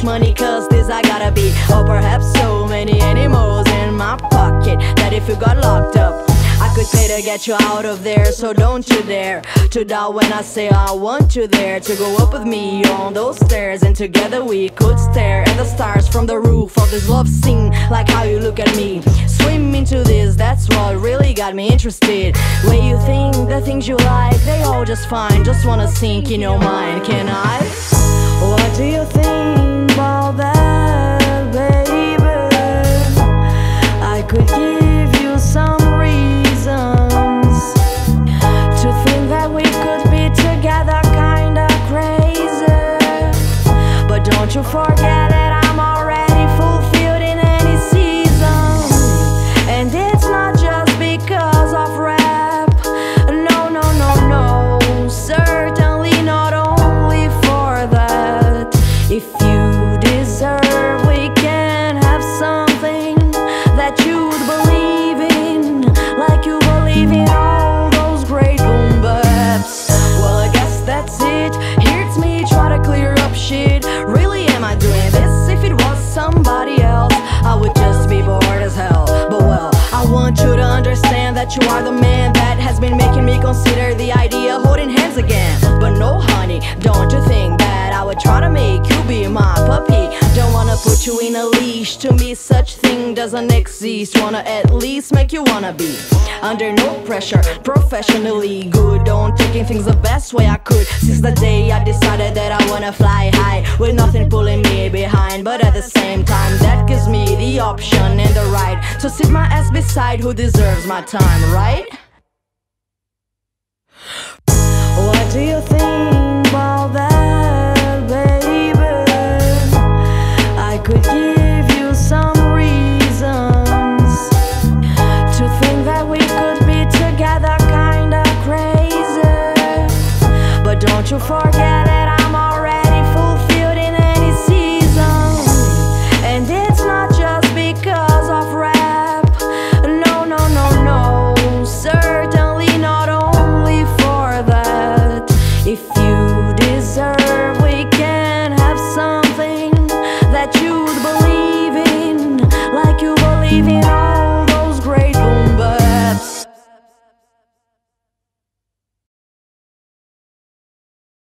much money, cause this I gotta be. Or perhaps so many animals in my pocket that if you got locked up, I could pay to get you out of there. So don't you dare to doubt when I say I want you there, to go up with me on those stairs, and together we could stare at the stars from the roof of this love scene. Like how you look at me, swim into this, that's what really got me interested. Way you think, the things you like, they all just fine. Just wanna sink in your mind, can I? What do you think about that, baby? I could give you some reasons to think that we could be together, kinda crazy. But don't you forget that I'm already fulfilled in any season. And it's not just because of rap. No, no, no, no. Certainly not only for that. If you deserve, we can have something that you'd believe in, like you believe in all those great boom baps. Well, I guess that's it. Here's me try to clear up shit. Really, am I doing this? If it was somebody else, I would just be bored as hell. But well, I want you to understand that you are the man that has been making me consider the idea of holding hands again. But no, honey, don't you think that I would try to make you be my puppy? Don't wanna put you in a leash. To me, such thing doesn't exist. Wanna at least make you wanna be under no pressure, professionally good on taking things the best way I could. Since the day I decided that I wanna fly high, with nothing pulling me behind. But at the same time, that gives me the option and the right to sit my ass beside who deserves my time, right? What do you think about that, baby? I could give you some reasons to think that we could be together, kinda crazy. But don't you forget